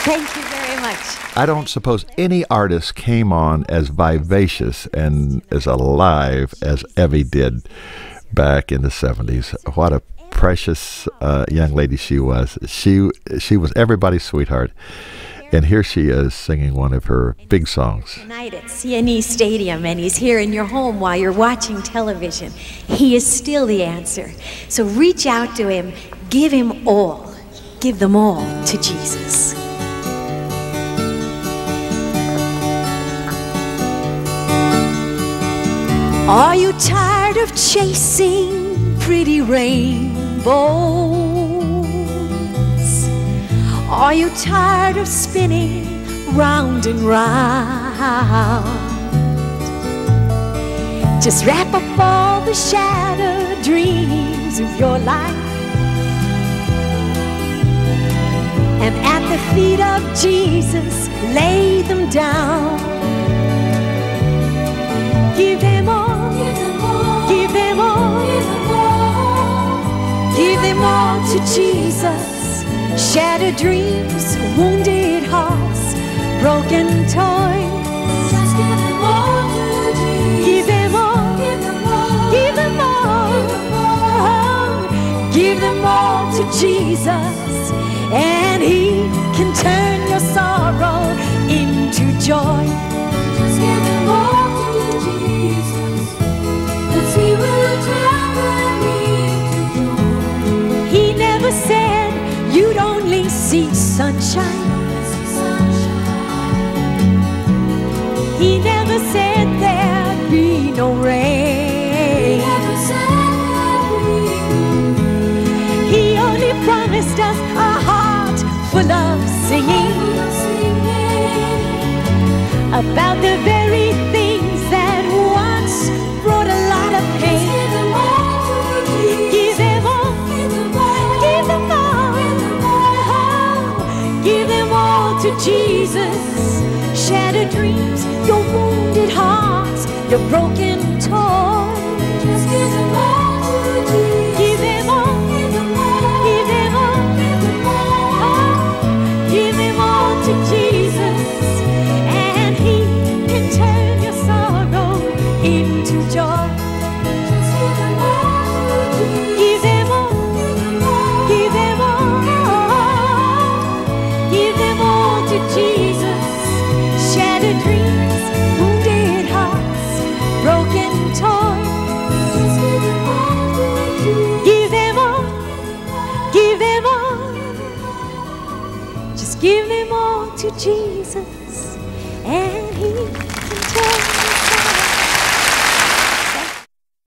Thank you very much. I don't suppose any artist came on as vivacious and as alive as Evie did back in the 70s. What a precious young lady she was. She was everybody's sweetheart. And here she is singing one of her big songs. Tonight at CNE Stadium, and he's here in your home while you're watching television. He is still the answer. So reach out to him. Give him all. Give them all to Jesus. Are you tired of chasing pretty rainbows? Are you tired of spinning round and round? Just wrap up all the shattered dreams of your life, and at the feet of Jesus lay them down. Give them all, give them all, give them all to Jesus. Shattered dreams, wounded hearts, broken toys. Just give them all to Jesus. Give them all, give them all, give them all, give them all to Jesus, and He can turn your sorrow into joy. Just give them all to Jesus, 'cause He will turn them into joy. He never said you'd only see sunshine. He never said there'd be no rain. He only promised us a heart full of singing about the very things that once brought a lot of pain. Give them all, give them all, give them all, give them all to Jesus. Shattered dreams, your wounded hearts, your broken toys. Just give them all to Jesus. Give them all, give them all, give them all, give them all, give them all to Jesus, and He can turn your sorrow into joy. Just give them all to Jesus. Give them all, give them all, give them all to Jesus. Shattered dreams, wounded hearts, broken toys. Just give them all to Jesus. Give them all, give them all. Just give them all to Jesus, and